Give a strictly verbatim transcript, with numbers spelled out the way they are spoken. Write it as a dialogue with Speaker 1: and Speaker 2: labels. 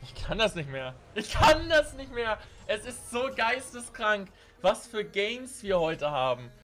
Speaker 1: Ich kann das nicht mehr. Ich kann das nicht mehr. Es ist so geisteskrank, was für Games wir heute haben.